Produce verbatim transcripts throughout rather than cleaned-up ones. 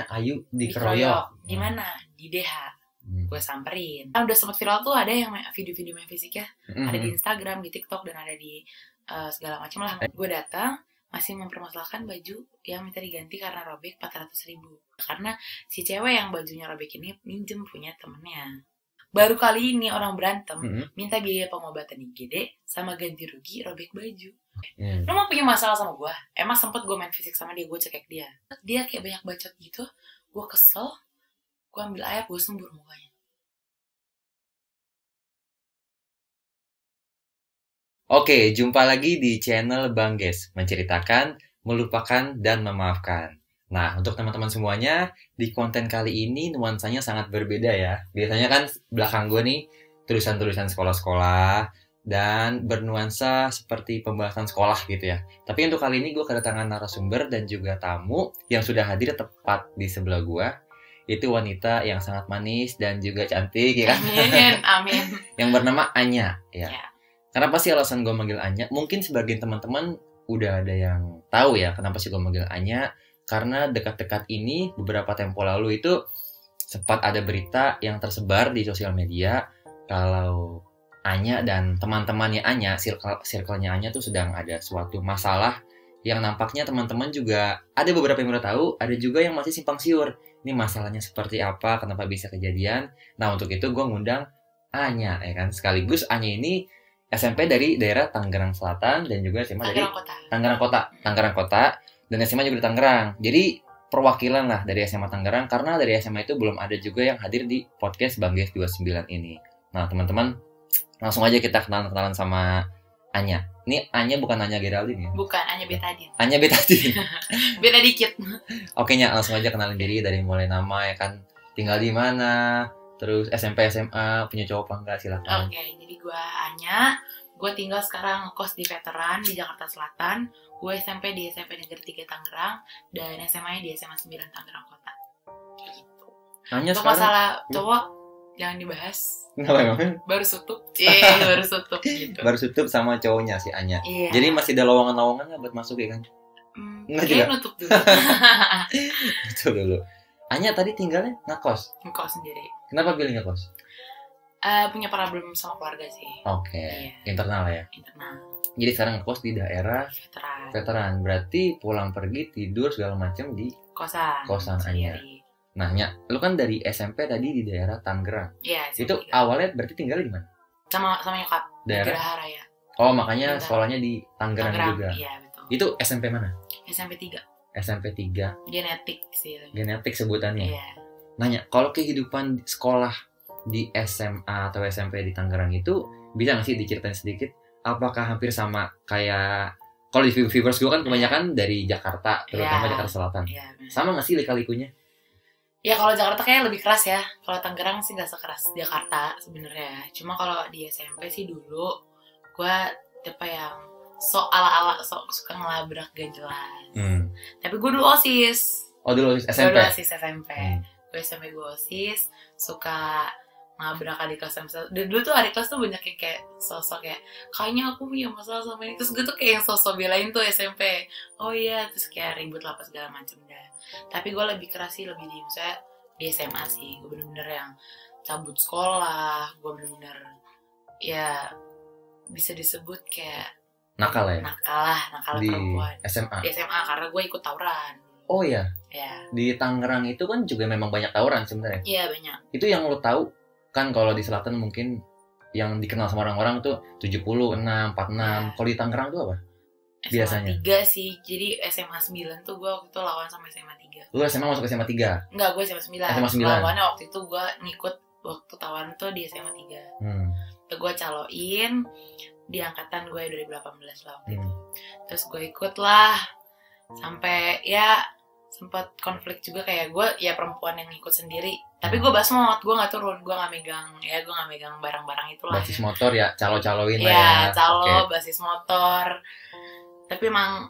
temennya Ayu dikeroyok. Dikeroyok. Di mana? Di D H. Hmm. Gue samperin. Kan udah sempat viral tuh, ada yang main, video-video main fisik ya. Mm-hmm. Ada di Instagram, di TikTok, dan ada di uh, segala macam lah. Gue datang masih mempermasalahkan baju yang minta diganti karena robek empat ratus ribu. Karena si cewek yang bajunya robek ini minjem punya temennya. Baru kali ini orang berantem, mm-hmm. minta biaya pengobatan I G D sama ganti rugi robek baju. Mm. Lo mau punya masalah sama gue? Emang sempet gue main fisik sama dia, gue cekek dia. Dia kayak banyak bacot gitu, gue kesel, gue ambil air, gue sembur mukanya. Oke, jumpa lagi di channel Bang Ges, menceritakan, melupakan, dan memaafkan. Nah, untuk teman-teman semuanya, di konten kali ini nuansanya sangat berbeda ya. Biasanya kan belakang gue nih, tulisan-tulisan sekolah-sekolah, dan bernuansa seperti pembahasan sekolah gitu ya. Tapi untuk kali ini gue kedatangan narasumber dan juga tamu yang sudah hadir tepat di sebelah gue. Itu wanita yang sangat manis dan juga cantik ya kan? Amin, amin. Yang bernama Anya ya. Ya. Kenapa sih alasan gue manggil Anya? Mungkin sebagian teman-teman udah ada yang tahu ya kenapa sih gue manggil Anya. Karena dekat-dekat ini beberapa tempo lalu itu sempat ada berita yang tersebar di sosial media kalau Anya dan teman-temannya Anya, circle, circle-nya Anya tuh sedang ada suatu masalah yang nampaknya teman-teman juga ada beberapa yang udah tahu, ada juga yang masih simpang siur. Ini masalahnya seperti apa, kenapa bisa kejadian. Nah untuk itu gue ngundang Anya ya kan. Sekaligus Anya ini S M P dari daerah Tangerang Selatan dan juga S M A dari Kota. Tangerang Kota, Tangerang Kota dan S M A juga di Tangerang. Jadi perwakilan lah dari S M A Tangerang karena dari S M A itu belum ada juga yang hadir di podcast Bang Ges dua puluh sembilan ini. Nah teman-teman langsung aja kita kenalan-kenalan sama Anya. Ini Anya bukan Anya Geraldine ya? Bukan, Anya Betadine. Anya Betadine. Beda dikit. Oke Nya, langsung aja kenalin diri dari mulai nama ya kan, tinggal di mana, terus S M P S M A punya cowok apa enggak, silakan. Oke, okay, jadi gue Anya, gue tinggal sekarang ngekos di Veteran di Jakarta Selatan. Gue S M P di S M P Negeri tiga Tangerang dan S M A di S M A sembilan Tangerang Kota. Kayak gitu. Anya untuk sekarang masalah cowok jangan dibahas. Kenapa emang? Baru sutup. Iya, baru sutup gitu. Baru sutup sama cowoknya si Anya. Iya. Jadi masih ada lowongan-lowongan nggak buat masuk ya kan? Hmm, Nggak kayaknya juga. nutup dulu. Nutup dulu. Anya tadi tinggalnya ngekos. Ngekos sendiri. Kenapa pilih ngekos? Uh, punya problem sama keluarga sih. Oke, okay. Iya. Internal ya. Internal. Jadi sekarang ngekos di daerah Veteran. Veteran. Berarti pulang pergi tidur segala macam di kosan. Kosan Anya. Nah, Nya, lu kan dari S M P tadi di daerah Tangerang. Iya. Itu awalnya berarti tinggal di mana? Sama sama nyokap. Daerah Gerahara ya. Oh, makanya Tangerang. Sekolahnya di Tangerang, Tangerang juga. Iya, betul. Itu S M P mana? S M P tiga. S M P tiga. Genetik sih. Genetik sebutannya. Iya. Nanya, kalau kehidupan sekolah di S M A atau S M P di Tangerang itu bisa nggak sih diceritain sedikit? Apakah hampir sama kayak kalau di viewers gue kan kebanyakan dari Jakarta, terutama ya, Jakarta Selatan. Ya, sama nggak sih lika-likunya? Ya kalau Jakarta kayaknya lebih keras ya. Kalau Tangerang sih nggak sekeras Jakarta sebenarnya. Cuma kalau di S M P sih dulu gue tipe yang sok ala-ala, sok suka ngelabrak gak jelas. Hmm. Tapi gue dulu OSIS. Oh dulu OSIS S M P? Gue dulu OSIS S M P. Hmm. Gue S M P gue OSIS, suka ngelabrak adik kelas sama satu. Dan dulu tuh adik kelas tuh banyak yang kayak sosok kayak, kayaknya aku punya masalah sama ini. Terus gue tuh kayak yang sosok belain tuh S M P. Oh iya, terus kayak ribut lah apa segala macem dah. Tapi gue lebih keras sih, lebih di misalnya di S M A sih. Gue bener-bener yang cabut sekolah. Gue bener-bener ya bisa disebut kayak nakal ya? Nakal lah, nakal di perempuan. S M A? Di S M A, karena gue ikut tawuran. Oh iya? Ya. Di Tangerang itu kan juga memang banyak tawuran sebenarnya? Iya, banyak. Itu yang lo tahu, kan kalau di Selatan mungkin yang dikenal sama orang-orang tuh tujuh puluh, enam, empat puluh enam. Ya. Kalau di Tangerang tuh apa? Biasanya? S M A tiga sih, jadi S M A sembilan tuh gue waktu itu lawan sama S M A tiga. Lu S M A masuk S M A tiga? Enggak, gue S M A sembilan. S M A sembilan. Lawannya waktu itu gue ngikut waktu tawaran tuh di S M A tiga. Hmm. Terus gue caloin di angkatan gue dua ribu delapan belas lah waktu hmm. itu. Terus gue ikut lah sampai ya sempat konflik juga, kayak gue ya perempuan yang ikut sendiri. Tapi gue basmot, gue nggak turun, gue nggak megang, ya gue nggak megang barang-barang itulah. Basis ya. motor ya, calo-caloin ya, lah ya. Calo, okay. Basis motor. Tapi emang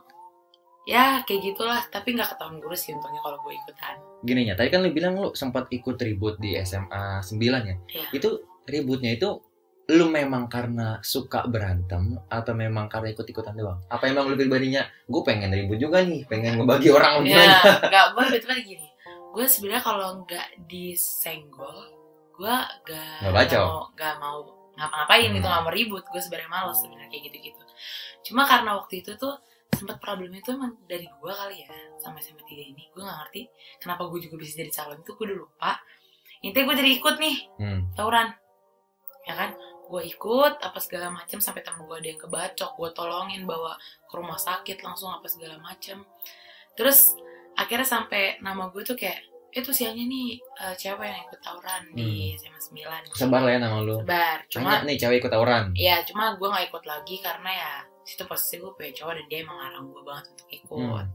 ya kayak gitulah. Tapi nggak ketahuan guru sih untungnya kalau gue ikutan. Gini ya, tadi kan lu bilang lu sempat ikut ribut di S M A sembilan ya. ya. Itu ributnya itu lu memang karena suka berantem atau memang karena ikut-ikutan doang? Apa emang lu pribadinya gue pengen ribut juga nih, pengen ngebagi orang ya, gimana? Enggak, gue betul-betul gini. gue sebenarnya kalau nggak disenggol, gue gak, Nggak bacok. gak mau gak mau ngapa-ngapain Hmm. gitu, nggak mau ribut. Gue sebenarnya males sebenarnya kayak gitu-gitu. Cuma karena waktu itu tuh sempat problemnya tuh emang dari gue kali ya, sama S M A tiga ini gue nggak ngerti kenapa gue juga bisa jadi calon itu, gue udah lupa. Intinya gue jadi ikut nih Hmm. tawuran, ya kan? Gue ikut apa segala macam sampai temen gue ada yang kebacok, gue tolongin bawa ke rumah sakit langsung apa segala macam. Terus akhirnya sampai nama gue tuh kayak itu sianya nih uh, cewek yang ikut tawuran hmm. di S M A sembilan. Sebar lah ya nama lu. Sebar. Cuma Anya nih cewek ikut tawuran. Iya, cuma gue gak ikut lagi karena ya situ posisi gue punya cowok dan dia emang ngarang gue banget untuk ikut. Hmm.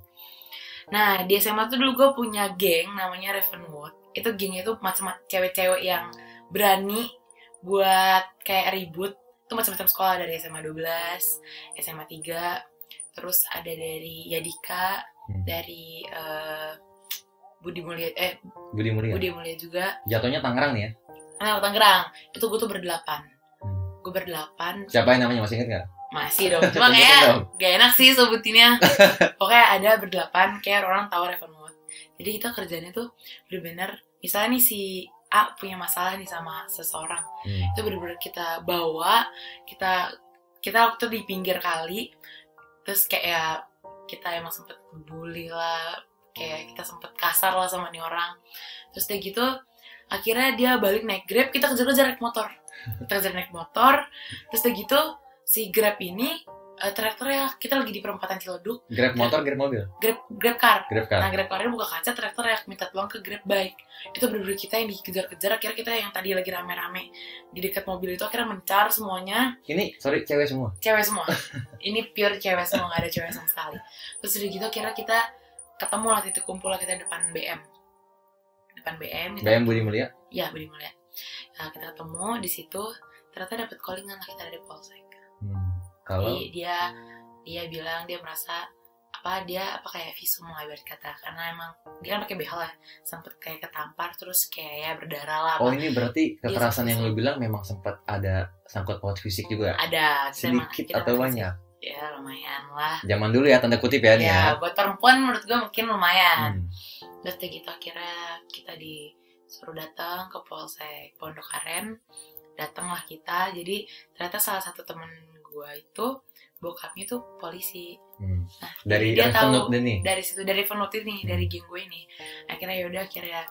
Nah di S M A tuh dulu gue punya geng namanya Ravenwood. Itu geng itu macam-macam cewek-cewek yang berani buat kayak ribut. Itu macam-macam sekolah dari S M A dua belas, S M A tiga, terus ada dari Yadika, hmm. dari uh, Budi Mulia, eh Budi Mulia. Budi Mulia juga. Jatuhnya Tangerang nih ya? Nah, Tangerang. Itu gue tuh berdelapan. Hmm. Gue berdelapan. Siapa yang namanya masih inget nggak? Masih dong. Cuma kayak gak enak sih sebutinnya. Pokoknya ada berdelapan, kayak orang tahu Ravenwood. Jadi kita kerjanya tuh bener-bener, misalnya nih si A punya masalah nih sama seseorang, hmm. itu bener-bener kita bawa, kita kita waktu di pinggir kali, terus kayak kita emang sempet bully lah. Kayak kita sempet kasar lah sama nih orang. Terus dia gitu akhirnya dia balik naik Grab, kita kejar-kejar naik motor. Kita kejar naik motor. Terus dia gitu si Grab ini uh, teriak-teriak. Kita lagi di perempatan Ciledug. Grab motor, Grab mobil? Grab, Grab car. Grab car. Nah Grab car-nya buka kaca teriak-teriak minta tolong ke Grab bike. Itu bener-bener kita yang dikejar-kejar. Akhirnya kita yang tadi lagi rame-rame di dekat mobil itu akhirnya mencar semuanya. Ini sorry cewek semua? Cewek semua. Ini pure cewek semua, gak ada cewek sama sekali. Terus udah gitu akhirnya kita ketemu lah, titik kumpul lah kita depan B M. Depan B M. B M Budi Mulia? Iya, Budi Mulia. Nah, kita ketemu di situ, ternyata dapat callingan lah kita dari Polsek. Hmm. Kalau Jadi dia dia bilang dia merasa apa dia apa kayak visum lah ibarat kata, karena emang dia kan pakai behel lah, sempet kayak ketampar terus kayak ya berdarah lah. Oh, ini berarti kekerasan yang visum. lu bilang memang sempat ada sangkut paut fisik juga? Ada. Sedikit atau banyak? Ya lumayan lah. Zaman dulu ya, tanda kutip ya nih ya. Ya buat perempuan menurut gue mungkin lumayan. Hmm. Terus gitu akhirnya kita disuruh datang ke Polsek Pondok Aren. Datanglah kita. Jadi ternyata salah satu temen gue itu bokapnya tuh polisi. Hmm. Nah dari dia tahu ini. dari situ dari Ravenwood ini, hmm. dari geng gue ini. Akhirnya yaudah akhirnya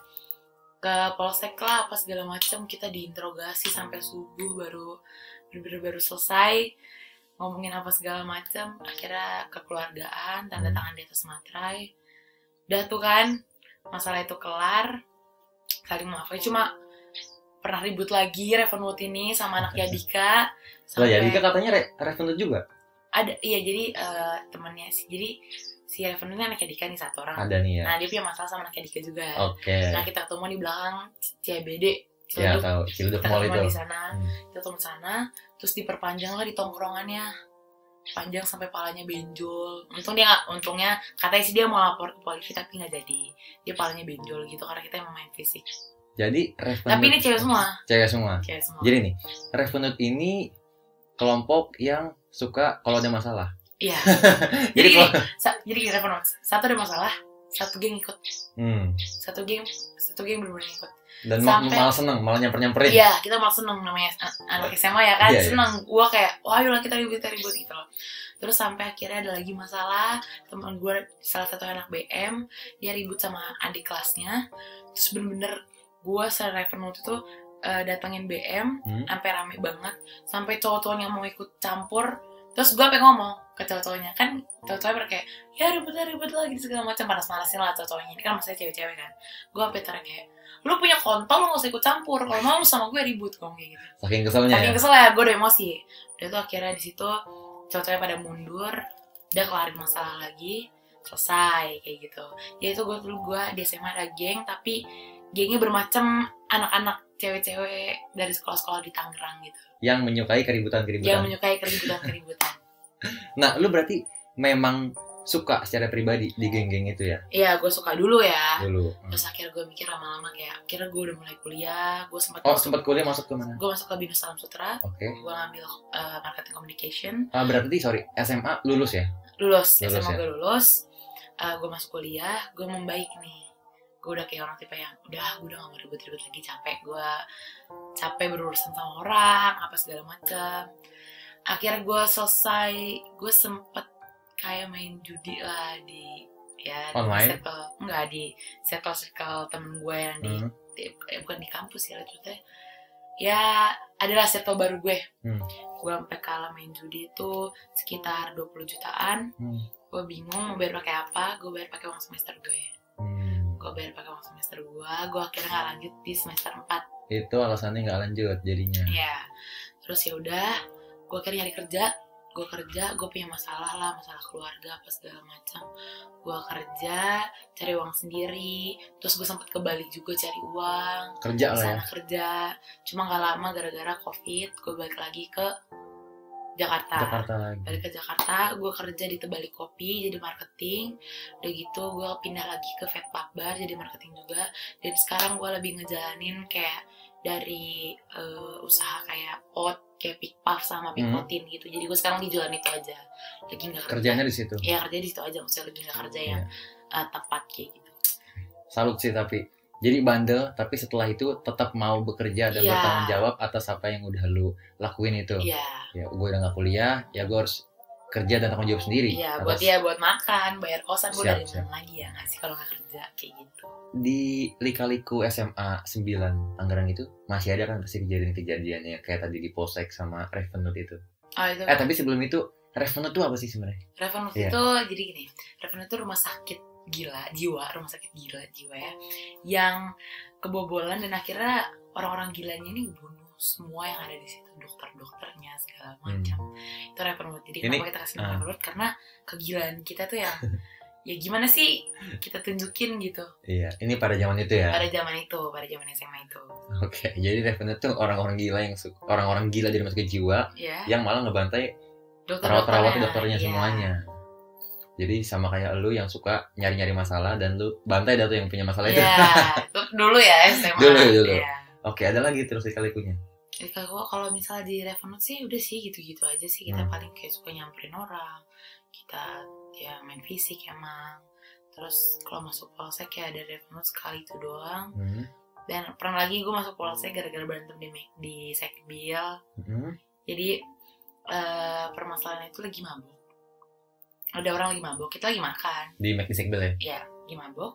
ke Polsek lah apa segala macam, kita diinterogasi sampai subuh baru baru baru selesai. Ngomongin apa segala macam, akhirnya kekeluargaan, tanda tangan di atas materai. Udah tuh kan, masalah itu kelar, saling maafin. Cuma pernah ribut lagi Ravenwood ini sama anak Yadika. Sampai... Oh Yadika katanya Re- Ravenwood juga? Ada, iya jadi uh, temennya sih. Jadi si Ravenwood ini anak Yadika nih satu orang. Ada nih ya. Nah dia punya masalah sama anak Yadika juga. Oke. Okay. Nah kita ketemu di belakang C B D. Ya tahu, Ciledug Mall itu. Kita di sana, hmm. kita ketemu di sana, terus diperpanjang lah di tongkrongannya, panjang sampai palanya benjol. Untung dia nggak, untungnya katanya sih dia mau lapor ke polisi tapi nggak jadi. Dia palanya benjol gitu karena kita emang main fisik. Jadi Ravenwood. Tapi ini cewek semua. Cewek semua. Cewek semua. Jadi nih, Ravenwood ini kelompok yang suka kalau ada masalah. Iya. jadi jadi kalau... sa- jadi gini Ravenwood, satu ada masalah, satu geng ikut. Hmm. Satu geng, satu geng benar-benar ikut. Dan sampai, malah seneng, malah nyamper-nyamperin. Iya, kita malah seneng, namanya anak S M A ya kan, iya, seneng. Iya. Gue kayak, wah ayolah kita ribut, kita ribut gitu loh. Terus sampai akhirnya ada lagi masalah, teman gue salah satu anak B M, dia ribut sama adik kelasnya. Terus bener-bener gue secara Ravenwood itu uh, datangin B M, hmm? sampai rame banget, sampai cowok-cowoknya mau ikut campur. Terus gue pengen ngomong ke cowok-cowoknya, kan cowok-cowoknya kayak, ya ribut lah, ribut lah gitu segala macam, panas-panasin lah cowok-cowoknya. Ini kan maksudnya cewek-cewek kan. Gue sampai teriak kayak, lu punya kontol, lu gak usah ikut campur. Kalau mau lu sama gue ribut, gue kayak gitu. Saking keselnya. Saking ya? kesel ya, gue udah emosi. Udah tuh akhirnya di situ cowok-cowoknya pada mundur, udah kelarin masalah lagi, selesai kayak gitu. Jadi itu gue dulu gue di S M A ada geng, tapi gengnya bermacam anak-anak cewek-cewek dari sekolah-sekolah di Tangerang gitu. Yang menyukai keributan-keributan. Yang menyukai keributan-keributan. Nah, lu berarti memang suka secara pribadi di geng-geng itu ya? Iya, gue suka dulu ya. Dulu. Terus akhirnya gue mikir lama-lama kayak, akhirnya gue udah mulai kuliah, gue sempat. Oh, sempat kuliah masuk ke mana? Gue masuk ke Binus Salam Sutra. Oke. Okay. Gue ngambil uh, marketing communication. Ah, berarti sorry, S M A lulus ya? Lulus, lulus S M A ya? gue lulus. Uh, gue masuk kuliah, gue membaik nih. Gue gue udah kayak orang tipe yang udah gue udah gak mau ribut-ribut lagi, capek gue capek berurusan sama orang apa segala macam. Akhirnya gue selesai, gue sempet kayak main judi lah di ya online? di circle enggak di circle circle temen gue yang di, hmm. di eh, bukan di kampus ya maksudnya ya adalah circle baru gue. hmm. Gue sampai kalah main judi itu sekitar dua puluh jutaan. hmm. Gue bingung mau bayar pakai apa, gue bayar pakai uang semester gue. hmm. Gue bayar pakai uang semester gue, gue akhirnya nggak lanjut di semester empat. Itu alasannya nggak lanjut jadinya. Ya terus ya udah gue akhirnya nyari kerja. Gue kerja, gue punya masalah lah, masalah keluarga apa segala macam. Gue kerja, cari uang sendiri. Terus gue sempet ke Bali juga cari uang. Kerja lah ya? Kerja. Cuma gak lama gara-gara covid, gue balik lagi ke Jakarta. Jakarta lagi. Balik ke Jakarta, gue kerja di Tebalik Kopi jadi marketing. Udah gitu gue pindah lagi ke Vetpak Bar jadi marketing juga. Dan sekarang gue lebih ngejalanin kayak dari uh, usaha kayak pot, kayak pick puff sama picotin hmm. gitu. Jadi gue sekarang di jualan itu aja. Lagi nggak kerja. Kerjanya di situ. Iya kerja di situ aja. Maksudnya lagi nggak kerja yang yeah. uh, tepat kayak gitu. Salut sih tapi. Jadi bandel tapi setelah itu tetap mau bekerja dan yeah. bertanggung jawab atas apa yang udah lu lakuin itu. Iya. Ya Yeah. gue udah nggak kuliah, ya gue harus kerja dan tanggung jawab sendiri. Iya. Yeah, atas... buat ya buat makan, bayar kosan gue dari siap. mana lagi ya nggak sih kalau nggak kerja kayak gitu. Di Lika-Liku S M A sembilan Tangerang itu masih ada kan pasti kejadian-kejadiannya kayak tadi di Polsek sama Revenue itu. Oh, itu eh tapi sebelum itu Revenue itu apa sih sebenarnya? Revenue yeah. itu jadi gini, Revenue itu rumah sakit gila jiwa, rumah sakit gila jiwa ya, yang kebobolan dan akhirnya orang-orang gilanya ini bunuh semua yang ada di situ, dokter-dokternya segala macam. Hmm. Itu Revenue. Jadi ini, kenapa kita kasih nama Revenue? Uh. Karena kegilaan kita tuh yang ya gimana sih kita tunjukin gitu. Iya, ini pada zaman itu ya. Pada zaman itu, pada zaman S M A itu. Oke, okay, jadi Revenue tuh orang-orang gila yang orang-orang gila dari masuk jiwa, yeah. yang malah ngebantai perawat-perawat dokternya yeah. semuanya. Jadi sama kayak lu yang suka nyari-nyari masalah dan lu bantai dah tuh yang punya masalah yeah. itu. Iya, dulu ya S M A. Dulu dulu. Yeah. Oke, okay, ada lagi terus Lika-Likunya. Lika-Liku kalau misalnya di Revenue sih udah sih gitu-gitu aja sih. Kita hmm. paling kayak suka nyamperin orang. Kita ya main fisik emang. Terus kalau masuk Polsek ya ada Revenue sekali itu doang. hmm. Dan pernah lagi gue masuk Polsek gara-gara berantem di di Sekbil. hmm. Jadi uh, permasalahan itu lagi mabuk. Ada orang lagi mabuk, kita lagi makan di McD Sekbil ya? Iya, lagi mabuk.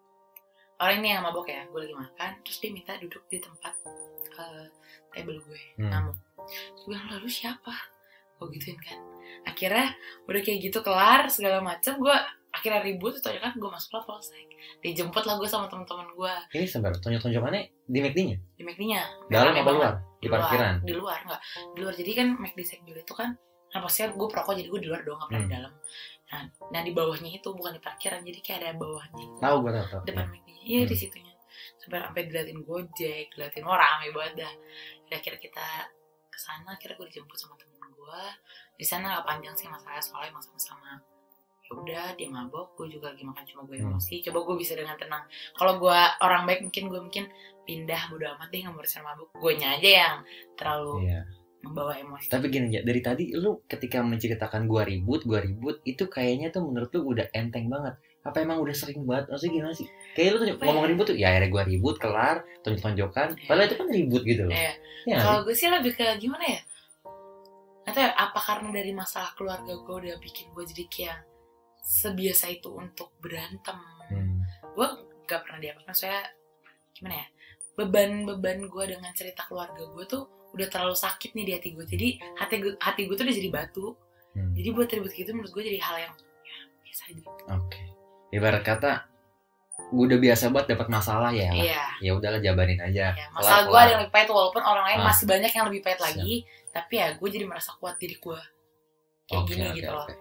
Orang ini yang mabuk ya, gue lagi makan. Terus dia minta duduk di tempat uh, table gue, hmm. ngamuk. Gue bilang, lalu siapa? Gue gituin kan. Akhirnya udah kayak gitu kelar segala macam, gue akhirnya ribut, tonjokan gue masuk lah Polsek. Dijemput lah gue sama teman-teman gue. Ini sebentar, tonjok-tonjokannya di McD-nya? Di McD-nya. Dalam apa luar? Di parkiran? Di luar, enggak. Di luar, jadi kan McD Sekbil itu kan, nah pastinya gue perokok jadi gue di luar doang, gak pernah hmm. di dalam. Nah, nah di bawahnya itu bukan di parkiran, jadi kayak ada bawahnya. Tahu gue tahu. Depan ya. McD-nya, iya hmm. di situnya. Sampai sampai diliatin Gojek, diliatin orang, rame banget dah. Akhirnya kita kesana, akhirnya gue dijemput sama temen gue. Di sana gak panjang sih masalahnya, soalnya emang sama-sama. Ya udah dia mabok, gue juga lagi makan cuma gue emosi. Hmm. Coba gue bisa dengan tenang. Kalau gue orang baik mungkin gue mungkin pindah bodo amat deh ngurusin mabuk. Gue nya aja yang terlalu yeah. membawa emosi. Tapi gini aja, dari tadi lu ketika menceritakan gua ribut, gua ribut, itu kayaknya tuh menurut lu udah enteng banget. Apa emang udah sering banget? Maksudnya gimana sih? Kayak lu tuh apa ngomong ya? Ribut tuh, ya akhirnya gua ribut, kelar, tonjok-tonjokan. Ya. Padahal itu kan ribut gitu loh. Ya. Ya, kalau gue sih lebih ke gimana ya? Atau ya, apa karena dari masalah keluarga gue udah bikin gue jadi kayak sebiasa itu untuk berantem. Hmm. Gue gak pernah diapain, maksudnya gimana ya? Beban-beban gue dengan cerita keluarga gue tuh udah terlalu sakit nih di hati gue. Jadi hati gue, hati gue tuh udah jadi batu. Hmm. Jadi buat ribut gitu menurut gue jadi hal yang ya, biasa aja. Oke. Okay. Ibarat kata gue udah biasa banget dapat masalah ya. Iya. Ya udahlah jabanin aja. Ya, masalah gue ada yang lebih pahit walaupun orang lain ah. masih banyak yang lebih pahit lagi. Siap. Tapi ya gue jadi merasa kuat diri gue. Kayak okay, gini okay, gitu okay. loh.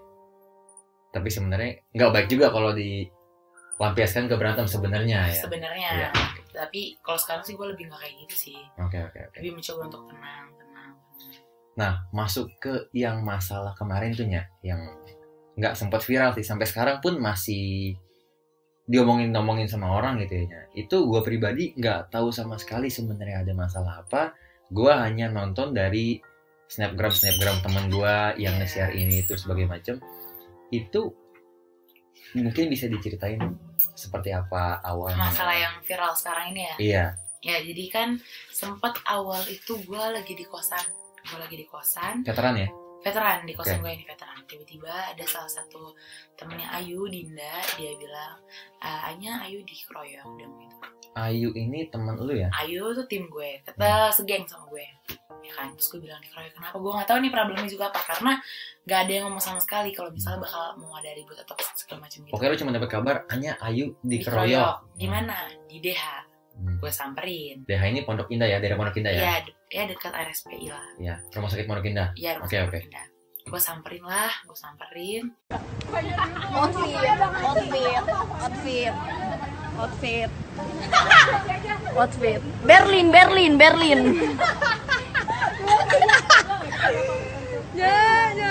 Tapi sebenarnya nggak baik juga kalau dilampiaskan ke berantem sebenarnya ya. Sebenarnya. Ya. Tapi kalau sekarang sih gue lebih nggak kayak gitu sih. Oke okay, oke. Okay, okay. Lebih mencoba untuk tenang, tenang. Nah masuk ke yang masalah kemarin tuh ya, yang nggak sempat viral sih sampai sekarang pun masih diomongin-omongin sama orang gitu ya. Itu gue pribadi nggak tahu sama sekali sebenarnya ada masalah apa. Gue hanya nonton dari snapgram snapgram teman gue yang nge-share ini itu sebagai macam. Itu Mungkin bisa diceritain seperti apa awalnya? Masalah yang viral sekarang ini ya? Iya. Ya, jadi kan sempat awal itu gue lagi di kosan. Gue lagi di kosan. Veteran ya? Veteran, di kosan Oke. gue ini veteran. Tiba-tiba ada salah satu temennya Ayu, Dinda. Dia bilang, "Ah, Anya, Ayu dikeroyok." Dia ngomong gitu. Ayu ini teman lu ya? Ayu tuh tim gue, kata segeng sama gue, ya kan. Terus gue bilang dikeroyok kenapa? Gue nggak tahu nih problemnya juga apa, karena nggak ada yang ngomong sama sekali kalau misalnya bakal mau ada ribut atau segala macam gitu. Oke, lu cuma dapat kabar Anya Ayu dikeroyok. Dikeroyok. Gimana? Di D H. Hmm. Gue samperin. D H ini Pondok Indah ya, daerah Pondok Indah ya? Ya, de- ya dekat R S P I lah. Iya, rumah sakit Pondok Indah. Iya, rumah Oke, sakit oke. Pondok Indah. Gue samperin lah, gue samperin. Outfit, outfit, outfit, outfit, outfit. Berlin, Berlin, Berlin. Ya, ya.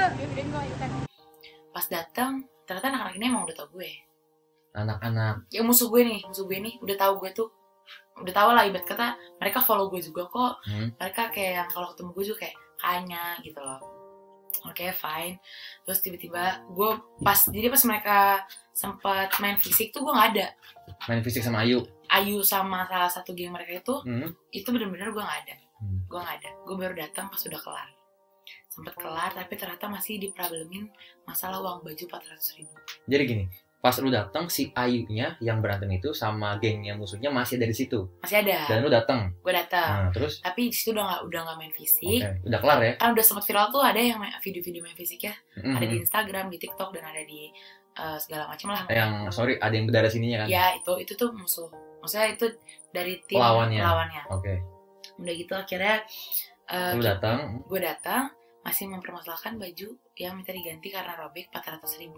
Pas datang, ternyata anak-anak ini emang udah tau gue. Anak-anak. Ya musuh gue nih, musuh gue nih udah tahu gue tuh, udah tahu lah ibarat kata mereka follow gue juga kok. Hmm. Mereka kayak kalau ketemu gue juga kayak kayaknya gitu loh. Oke, fine. Terus tiba-tiba gue pas jadi pas mereka sempat main fisik tuh gue nggak ada. Main fisik sama Ayu. Ayu sama salah satu geng mereka itu Hmm. itu bener-bener gue nggak ada. Hmm. Gue nggak ada. Gue baru datang pas udah kelar. Sempet kelar tapi ternyata masih diproblemin masalah uang baju empat ratus ribu. Jadi gini, pas lu datang si Ayunya yang berantem itu sama gengnya musuhnya masih ada di situ. Masih ada. Dan lu datang. Gue datang. Nah, terus Tapi di situ udah nggak udah nggak main fisik. oke, udah kelar ya? Kan udah sempat viral tuh ada yang main- video-video main fisik ya. Mhm. Ada di Instagram, di TikTok, dan ada di uh, segala macam lah. Yang sorry ada yang berdarah sininya kan? Ya itu itu tuh musuh. Maksudnya itu dari tim Lawannya. lawannya. Oke. Udah gitu akhirnya uh, Lu datang. gue datang masih mempermasalahkan baju yang minta diganti karena robek empat ratus ribu.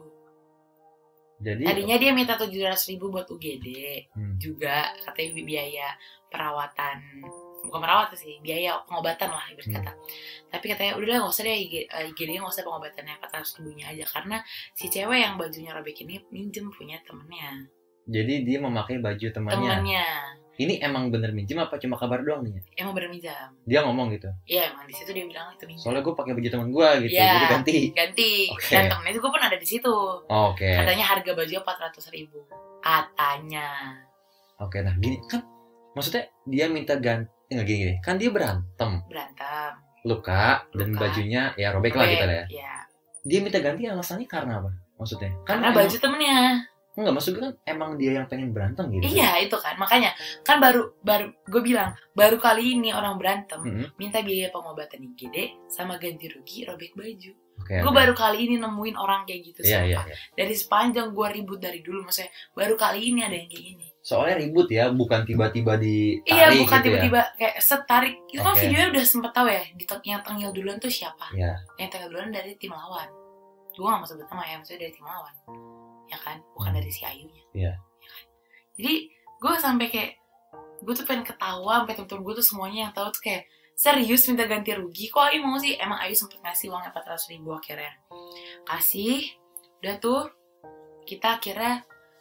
Jadi Tadinya dia minta tujuh ratus ribu buat U G D Hmm. juga, katanya biaya perawatan, bukan perawatan sih, biaya pengobatan lah ibarat Hmm. kata. Tapi katanya udahlah nggak usah deh I G D-nya nggak usah pengobatannya, empat ratus ribunya aja, karena si cewek yang bajunya robek ini minjem punya temennya. Jadi dia memakai baju temannya. Temennya Ini emang bener minjem apa cuma kabar doang nih? emang bener minjam. Dia ngomong gitu. Iya emang di situ dia bilang itu minjam. Soalnya gue pakai baju teman gue gitu, Iya. jadi ganti. Ganti. Oke. Dan temennya itu gue pun ada di situ. Oh, Oke. Katanya harga baju empat ratus ribu. Katanya. Oke, nah gini kan, maksudnya dia minta ganti nggak gini, gini kan dia berantem, Berantem. luka dan Luka. bajunya ya robek lah gitu lah ya. Iya. Dia minta ganti alasannya karena apa? Maksudnya? Kan Karena emang- baju temennya. enggak, maksudnya kan emang dia yang pengen berantem gitu. Iya itu kan, makanya kan baru baru gue bilang baru kali ini orang berantem Mhm. minta biaya pengobatan I G D sama ganti rugi robek baju. Oke. Gue oke. baru kali ini nemuin orang kayak gitu. Iya iya. sumpah. iya. Dari sepanjang gue ribut dari dulu, maksudnya baru kali ini ada yang kayak gini. Soalnya ribut ya, bukan tiba-tiba ditarik Iya bukan gitu tiba-tiba kayak setarik. Itu kan Oke. videonya udah sempet tahu ya. Di yang tengil duluan tuh siapa? ya. Yang tengil duluan dari tim lawan. Gue gak mau sebut nama ya, maksudnya dari tim lawan. Ya kan, bukan Hmm. dari si Ayunya. Iya. Ya kan? Jadi gue sampai kayak gue tuh pengen ketawa, sampai temen-temen gue tuh semuanya yang tahu tuh kayak serius minta ganti rugi. Kok Ayu mau sih? Emang Ayu sempet ngasih uangnya empat ratus ribu akhirnya. Kasih, udah tuh kita akhirnya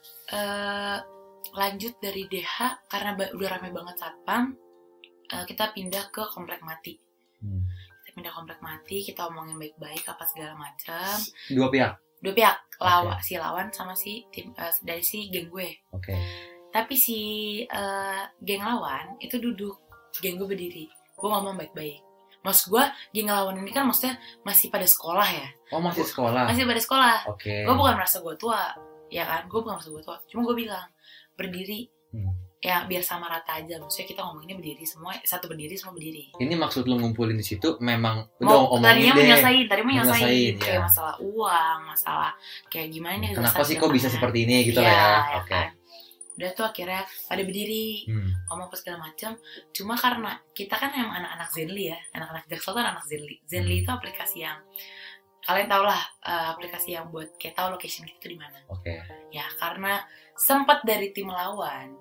eh, lanjut dari D H karena ba- udah rame banget satpam. eh, kita pindah ke komplek mati. Hmm. Kita pindah komplek mati, kita omongin baik-baik apa segala macam. Dua pihak. Dua pihak, lawan si lawan sama si tim eh, dari si geng gue. Oke. Tapi si eh, geng lawan itu duduk, geng gue berdiri. Gue ngomong baik-baik. Maksud gue, geng lawan ini kan maksudnya masih pada sekolah ya. Oh masih sekolah. Masih pada sekolah. Oke. Gue bukan merasa gue tua, ya kan? Gue bukan merasa gue tua. Cuma gue bilang, berdiri. Hmm. Ya biar sama rata aja. Maksudnya kita ngomonginnya berdiri semua, satu berdiri, semua berdiri. Ini maksud lu ngumpulin di situ memang Mau udah tadinya omongin deh. menyelesaiin, tadi menyelesaiin Menyelesaiin, kayak ya. masalah uang, masalah kayak gimana nih. Kenapa urusan sih kok bisa gimana. seperti ini gitu Iya, lah ya. ya Oke. kan? Udah tuh akhirnya pada berdiri, Hmm. ngomong apa segala macam. Cuma karena kita kan emang anak-anak Zenly ya, anak-anak Jaksel tuh anak Zenly. Zenly itu aplikasi yang kalian tau lah, eh, aplikasi yang buat kayak tahu location kita tuh di mana. Oke. Ya karena sempat dari tim lawan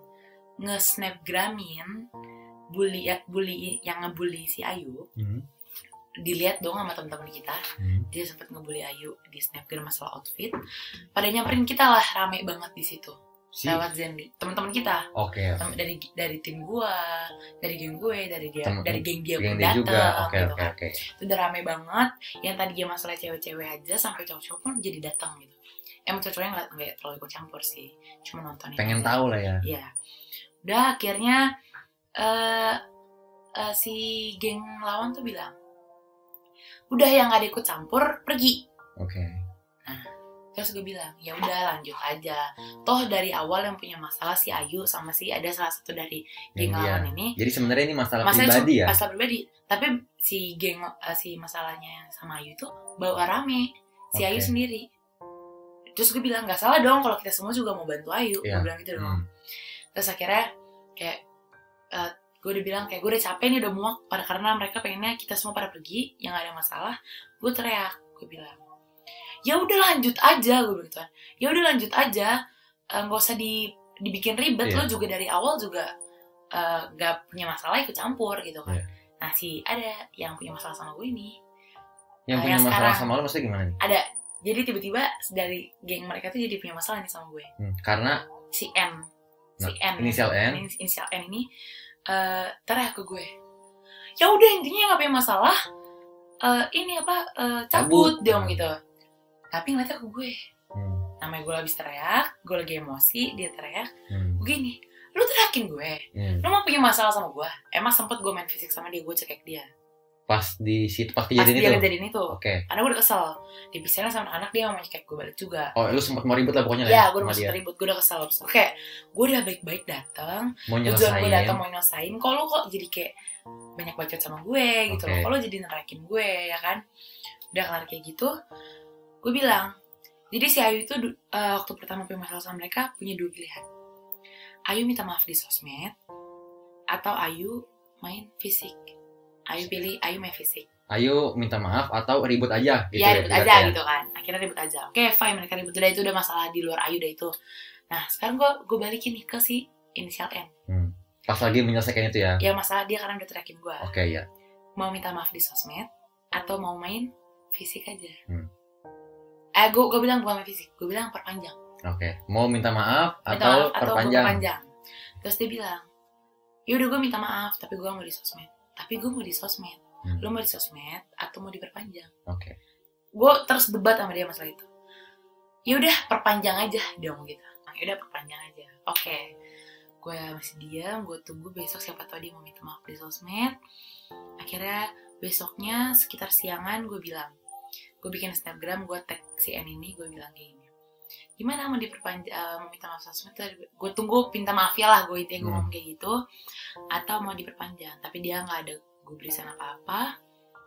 nge-snapgramin bully ya, bully yang ngebully si Ayu. Hmm. Dilihat dong sama teman-teman kita. Hmm. Dia sempat ngebully Ayu di snapgram masalah outfit. Pada nyamperin kita lah, rame banget di situ. Si. Lewat Zenly, teman-teman kita. Oke. Tem- dari dari tim gua, dari geng gue, dari dia, Tem- dari geng dia Geng pun dia dateng, juga. Oke gitu oke kan. oke. Itu udah rame banget. Yang tadi dia masalah cewek-cewek aja sampai cowok-cowok pun jadi datang gitu. emang cowoknya nggak nggak terlalu ikut campur sih, cuma nontonin Pengen aja. tahu lah ya. Iya. Udah akhirnya uh, uh, si geng lawan tuh bilang, udah yang nggak ada ikut campur pergi. Oke. Okay. Nah, terus gue bilang, ya udah lanjut aja. Toh dari awal yang punya masalah si Ayu sama si ada salah satu dari geng Iya. lawan ini. Jadi sebenarnya ini masalah, masalah pribadi ya? Masalah pribadi. Tapi si geng uh, si masalahnya sama Ayu itu bawa rame. Si Okay. Ayu sendiri. Terus gue bilang, gak salah dong kalau kita semua juga mau bantu Ayu. Iya. Gue bilang gitu dong. Hmm. Terus akhirnya kayak uh, gue udah bilang kayak gue udah capek nih, udah muak pada karena mereka pengennya kita semua pada pergi, yang gak ada masalah. Gue teriak, gue bilang, ya udah lanjut aja, gue bilang gitu kan. Ya udah lanjut aja, nggak uh, usah di, dibikin ribet. Yeah. Lo juga dari awal juga uh, gak punya masalah ikut campur gitu kan. Yeah. Nah si ada yang punya masalah sama gue ini. Yang uh, punya yang masalah sekarang, sama lo maksudnya gimana nih? Ada. Jadi tiba-tiba dari geng mereka tuh jadi punya masalah nih sama gue. Hmm, karena si N, si nah, N, inisial N, inisial N ini uh, teriak ke gue. Ya udah intinya nggak punya masalah. Uh, ini apa uh, cabut dia ngomong gitu. Tapi ngeliatnya ke gue. Hmm. Namanya gue habis teriak, gue lagi emosi, dia teriak. Hmm. Begini, lu teriakin gue. Hmm. Lu mau punya masalah sama gue? Emang sempet gue main fisik sama dia, gue cekek dia. Pas di situ, pas kejadian itu? Pas dia kejadian itu. Oke. Okay. Karena gue udah kesel. Dipisahin sama anak dia mau cekek gue balik juga. Oh, lu sempet mau ribut lah pokoknya lah. Ya, gue udah sempet ribut, gue udah kesel. Oke, okay. Gue udah baik-baik datang. Mau nyelesain. Gue datang mau nyelesain. Kok lu kok jadi kayak banyak bacot sama gue gitu okay. loh. Kok lu jadi nerakin gue ya kan? Udah kelar kayak gitu. Gue bilang, jadi si Ayu itu uh, waktu pertama punya masalah sama mereka punya dua pilihan. Ayu minta maaf di sosmed atau Ayu main fisik. Ayu pilih Ayu main fisik. Ayu minta maaf atau ribut aja gitu. Ya ribut ya, aja ya. Gitu kan. Akhirnya ribut aja. Oke, okay, fine, mereka ribut udah, itu udah masalah di luar Ayu udah itu. Nah, sekarang gue gue balikin nih ke si inisial N. Hmm. Pas lagi menyelesaikan itu ya. Ya masalah dia karena udah teriakin gue. Oke, okay, ya. Mau minta maaf di sosmed atau mau main fisik aja. Hmm. Eh, gue gue bilang bukan main fisik, gue bilang perpanjang. Oke, okay. Mau minta maaf minta atau, maaf, atau perpanjang. perpanjang. Terus dia bilang, yaudah gue minta maaf, tapi gue mau di sosmed. Tapi gue mau di sosmed. Hmm. Lo mau di sosmed atau mau diperpanjang? Oke. Okay. Gue terus debat sama dia masalah itu. Yaudah perpanjang aja, dia ngomong gitu. Yaudah perpanjang aja. Oke. Okay. Gue masih diam, gue tunggu besok siapa tahu dia mau minta maaf di sosmed. Akhirnya besoknya sekitar siangan gue bilang, gue bikin Instagram, gue tag si N ini, gue bilang kayak gini, gimana mau diperpanjang, uh, mau minta maaf sosmed, gue tunggu pinta maaf ya lah, gue intinya gue hmm. ngomong kayak gitu, atau mau diperpanjang, tapi dia nggak ada gubrisan apa-apa.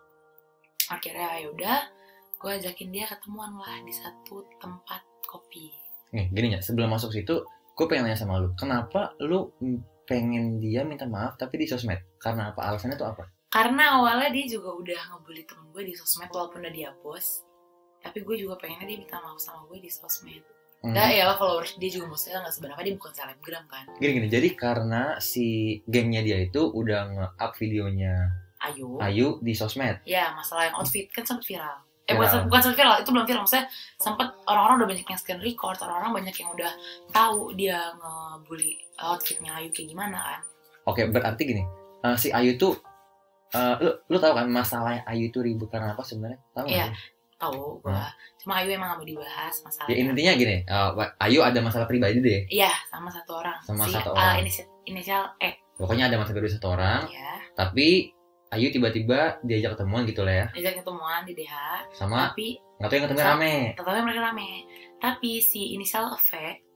Akhirnya yaudah, gue ajakin dia ketemuan lah di satu tempat kopi. Nih gini ya, sebelum masuk situ, gue pengen nanya sama lu, kenapa lu pengen dia minta maaf tapi di sosmed? Karena apa? Alasannya tuh apa? Karena awalnya dia juga udah ngebully temen gue di sosmed walaupun udah dihapus. Tapi gue juga pengennya dia minta maaf sama gue di sosmed. Hmm. Nah ya lah followers dia juga maksudnya gak seberapa, dia bukan selebgram kan. Gini-gini, jadi karena si gengnya dia itu udah nge-up videonya Ayu Ayu di sosmed. Ya masalah yang outfit kan sempet viral. Eh bukan, bukan sempet viral, itu belum viral. Maksudnya sempet orang-orang udah banyak yang screen record, orang-orang banyak yang udah tahu dia ngebully outfitnya Ayu kayak gimana kan. Oke, berarti gini, uh, si Ayu tuh Uh, lu lu tahu kan masalah Ayu itu ribut karena apa sebenarnya? Tahu nggak? Iya, tahu gua. Hmm. Cuma Ayu emang nggak mau dibahas masalah. Ya intinya gini, uh, Ayu ada masalah pribadi deh. Iya, sama satu orang. Sama si, satu orang. Uh, inisial, inisial E. Pokoknya ada masalah pribadi satu orang. Iya. Tapi Ayu tiba-tiba diajak ketemuan gitu lah ya. Diajak ketemuan di D H. Sama. Tapi nggak tahu yang ketemu rame. Tapi mereka rame. Tapi si inisial V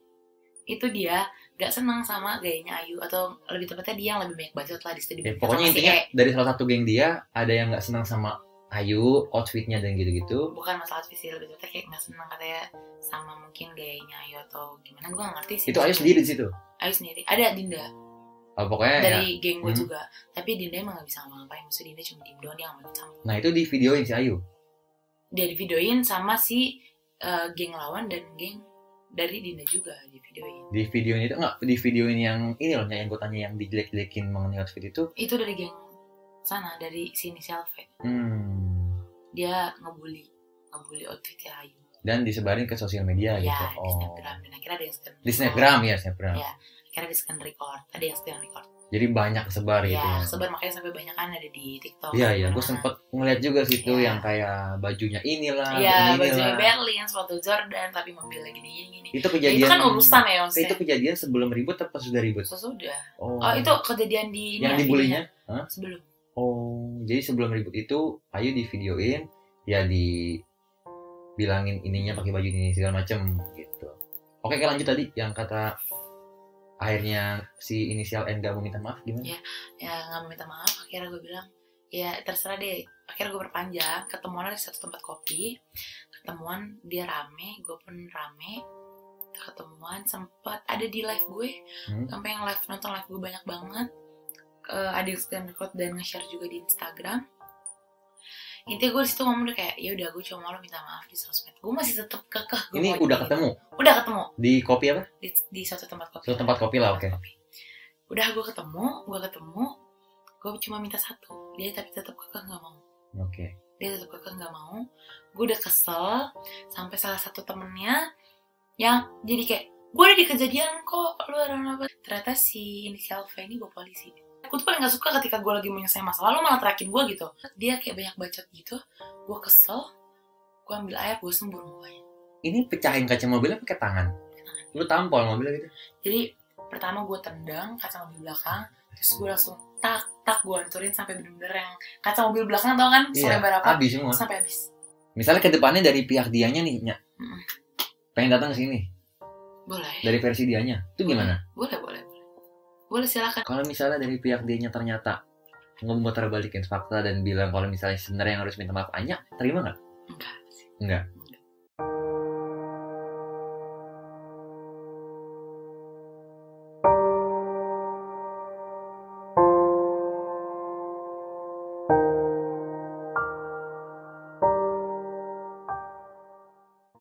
itu dia gak senang sama gayanya Ayu, atau lebih tepatnya dia yang lebih banyak bacot lah di studio. Ya, pokoknya intinya si E. Dari salah satu geng dia ada yang gak senang sama Ayu, outfitnya dan gitu-gitu. Bukan masalah outfit sih, lebih tepatnya kayak gak senang katanya sama mungkin gayanya Ayu atau gimana, gue gak ngerti sih. Itu Ayu sendiri di situ? Ayu sendiri, ada Dinda. Oh, pokoknya dari ya. Geng gue hmm. juga. Tapi Dinda emang gak bisa ngapa-ngapain, maksudnya Dinda cuma diem doang, dia gak mau campur. Nah itu di videoin si Ayu? Dia di videoin sama si uh, geng lawan dan geng dari Dinda juga di videoin. Di videoin itu enggak, di videoin yang ini loh, yang gue tanya yang dijelek-jelekin mengenai outfit itu. Itu dari geng sana, dari si inisial V. Hmm. Dia ngebully, ngebully outfitnya Ayu. Dan disebarin ke sosial media ya, gitu. Oh. Di Snapgram, dan akhirnya ada yang screen. Di Snapgram ya, Snapgram. Ya, akhirnya di screen record, ada yang screen record. Jadi banyak sebar gitu. Iya, ya. sebar makanya sampai banyak kan ada di TikTok. Iya iya, Nah, gue sempet ngeliat juga sih tuh Iya. yang kayak bajunya inilah, Iya, ini bajunya inilah. Berlin, sepatu Jordan, tapi mobilnya gini gini. Itu Ya, kejadian. itu kan urusan ya Itu maksudnya. kejadian sebelum ribut apa sudah ribut? Sesudah. Oh, Oh, itu kejadian di ini yang ya, dibulinya? videonya. Hah? Sebelum. Oh, jadi sebelum ribut itu Ayu di videoin, ya di bilangin ininya pakai baju ini segala macem gitu. Oke, kita lanjut tadi yang kata akhirnya si inisial N gak mau minta maaf gimana? Iya. Ya nggak mau minta maaf, akhirnya gue bilang ya terserah deh. Akhirnya gue perpanjang, ketemuan di satu tempat kopi, ketemuan dia rame, gue pun rame, ketemuan sempat ada di live gue, Hmm? sampai yang live nonton live gue banyak banget. Uh, ada yang screen record dan nge-share juga di Instagram. Intinya gue disitu ngomong udah kayak ya udah gue cuma mau lo minta maaf di sosmed. Gue masih tetap kekeh. Gue Ini mau udah gitu. ketemu Udah ketemu di kopi apa? di, di suatu tempat kopi. Suatu tempat kopi lah, oke. Kopi. Udah gue ketemu, gue ketemu, gue cuma minta satu. Dia tapi tetap kekeh nggak mau. Oke. Dia tetap kekeh nggak mau. Gue udah kesel sampai salah satu temennya yang jadi kayak gue udah di kejadian kok lu apa? Ternyata si inisial V ini bawa polisi. Aku tuh paling gak suka ketika gue lagi menyelesaikan masalah lo malah terakin gue gitu. Dia kayak banyak bacot gitu. Gue kesel, gue ambil air, gue sembur mukanya. Ini pecahin kaca mobilnya pakai tangan. Lu tampol mobilnya gitu. Jadi pertama gue tendang kaca mobil belakang, terus gue langsung tak tak gue hancurin sampai bener-bener yang kaca mobil belakang tau kan Iya, selebar apa habis semua. sampai habis. Misalnya ke depannya dari pihak dianya nih, Nya. Mm-mm. Pengen datang ke sini Boleh, dari versi dianya. Itu gimana? boleh, boleh, boleh, boleh silakan. Kalau misalnya dari pihak dianya ternyata ngemutar balikin fakta dan bilang kalau misalnya sebenarnya yang harus minta maaf Anya, terima nggak? Enggak sih. Enggak.